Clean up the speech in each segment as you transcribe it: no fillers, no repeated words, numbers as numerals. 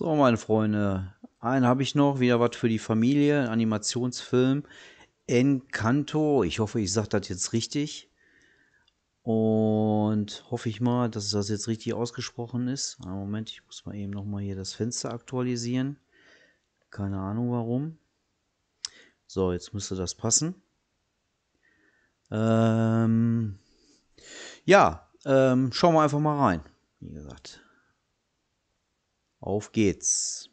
So, meine Freunde, einen habe ich noch, wieder was für die Familie, ein Animationsfilm. Encanto, ich hoffe, ich sage das jetzt richtig. Und hoffe ich mal, dass das jetzt richtig ausgesprochen ist. Einen Moment, ich muss mal eben nochmal hier das Fenster aktualisieren. Keine Ahnung warum. So, jetzt müsste das passen. Schauen wir einfach mal rein. Wie gesagt. Auf geht's.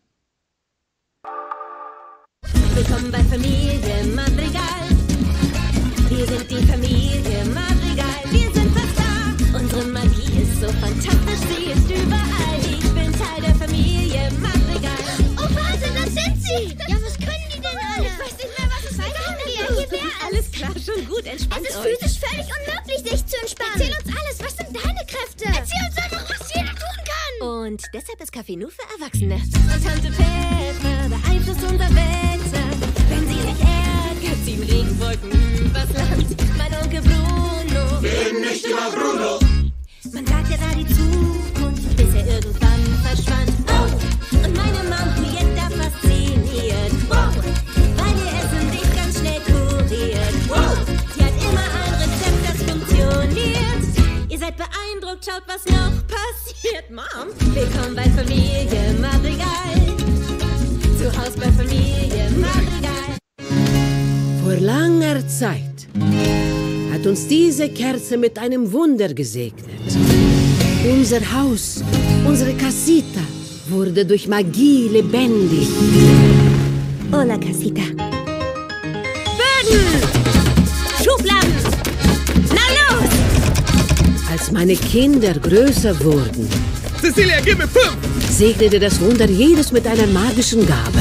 Willkommen bei Familie Madrigal. Wir sind die Familie Madrigal. Wir sind fast da. Unsere Magie ist so fantastisch, sie ist überall. Ich bin Teil der Familie Madrigal. Oh, Wahnsinn, das sind sie! Ja, was können die denn alle? Ich weiß nicht mehr, was es war. Alles klar, schon gut, entspannt Es ist euch. physisch völlig unmöglich, sich zu entspannen. Erzähl uns alles, was sind deine Kräfte? Erzähl uns einfach, was jeder tun kann. Und deshalb ist Kaffee nur für Erwachsene. Und Tante Pfeffer beeinflusst unser Wetter. Wenn sie sich ärgert, ziehen Regenwolken übers Land. Mein Onkel Bruno. Bin nicht immer Bruno. Man sagt, er sah die Zukunft, bis er irgendwann verschwand. Oh, und meine Mom Julietta fasziniert. Wow, weil ihr Essen sich ganz schnell kuriert. Wow, sie hat immer ein Rezept, das funktioniert. Ihr seid beeindruckt, schaut, was noch passiert. Mom, willkommen bei Familie Madrigal. Zu Hause bei Familie Madrigal. Vor langer Zeit hat uns diese Kerze mit einem Wunder gesegnet. Unser Haus, unsere Casita, wurde durch Magie lebendig. Hola, Casita. Böden! Schubladen! Na los! Als meine Kinder größer wurden, Cecilia, gib mir 5. segnete das Wunder jedes mit einer magischen Gabe.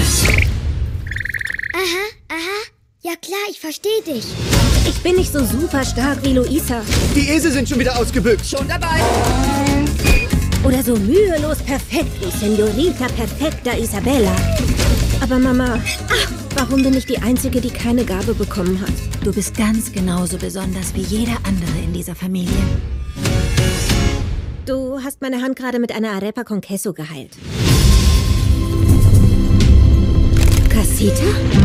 Aha. Ja klar, ich verstehe dich. Ich bin nicht so super stark wie Luisa. Die Esel sind schon wieder ausgebüxt. Schon dabei. Oder so mühelos perfekt wie Senorita Perfecta Isabella. Aber Mama, warum bin ich die Einzige, die keine Gabe bekommen hat? Du bist ganz genauso besonders wie jeder andere in dieser Familie. Du hast meine Hand gerade mit einer Arepa con Queso geheilt. Casita?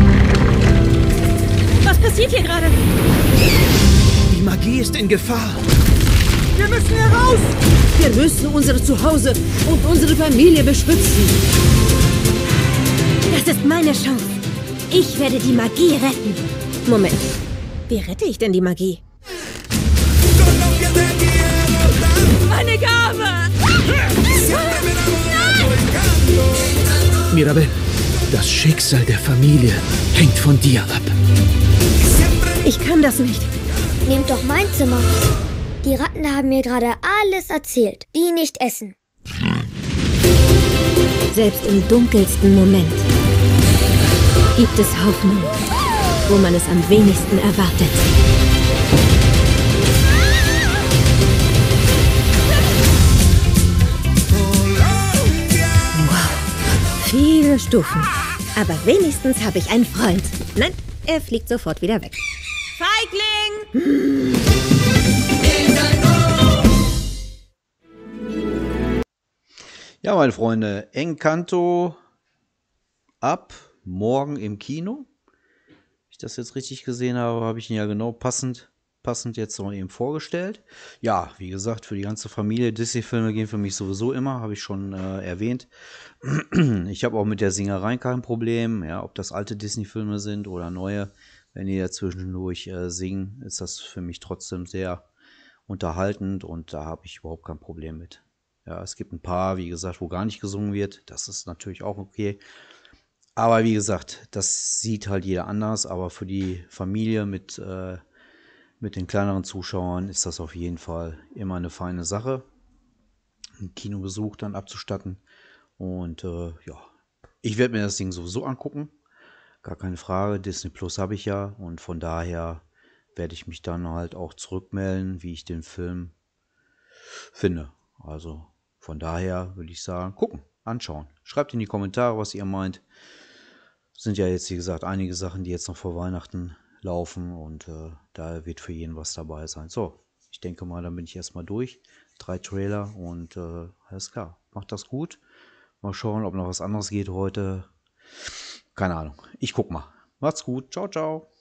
Was passiert hier gerade? Die Magie ist in Gefahr. Wir müssen hier raus. Wir müssen unser Zuhause und unsere Familie beschützen. Das ist meine Chance. Ich werde die Magie retten. Moment, wie rette ich denn die Magie? Meine Gabe! Mirabel, das Schicksal der Familie hängt von dir ab. Ich kann das nicht. Nehmt doch mein Zimmer. Die Ratten haben mir gerade alles erzählt. Die nicht essen. Selbst im dunkelsten Moment gibt es Hoffnung, wo man es am wenigsten erwartet. Wow, viele Stufen. Aber wenigstens habe ich einen Freund. Nein, er fliegt sofort wieder weg. Feigling! Ja, meine Freunde, Encanto ab morgen im Kino. Wenn ich das jetzt richtig gesehen habe, habe ich ihn ja genau passend jetzt noch eben vorgestellt. Ja, wie gesagt, für die ganze Familie, Disney-Filme gehen für mich sowieso immer, habe ich schon erwähnt. Ich habe auch mit der Singerei kein Problem, ja, ob das alte Disney-Filme sind oder neue. Wenn die da zwischendurch singen, ist das für mich trotzdem sehr unterhaltend und da habe ich überhaupt kein Problem mit. Ja, es gibt ein paar, wie gesagt, wo gar nicht gesungen wird. Das ist natürlich auch okay. Aber wie gesagt, das sieht halt jeder anders. Aber für die Familie mit den kleineren Zuschauern ist das auf jeden Fall immer eine feine Sache, einen Kinobesuch dann abzustatten. Und ich werde mir das Ding sowieso angucken. Gar keine Frage. Disney Plus habe ich ja. Und von daher werde ich mich dann halt auch zurückmelden, wie ich den Film finde. Also von daher würde ich sagen, gucken, anschauen. Schreibt in die Kommentare, was ihr meint. Sind ja jetzt, wie gesagt, einige Sachen, die jetzt noch vor Weihnachten laufen und da wird für jeden was dabei sein. So, ich denke mal, dann bin ich erstmal durch. 3 Trailer und alles klar. Macht das gut. Mal schauen, ob noch was anderes geht heute. Keine Ahnung. Ich guck mal. Macht's gut. Ciao, ciao.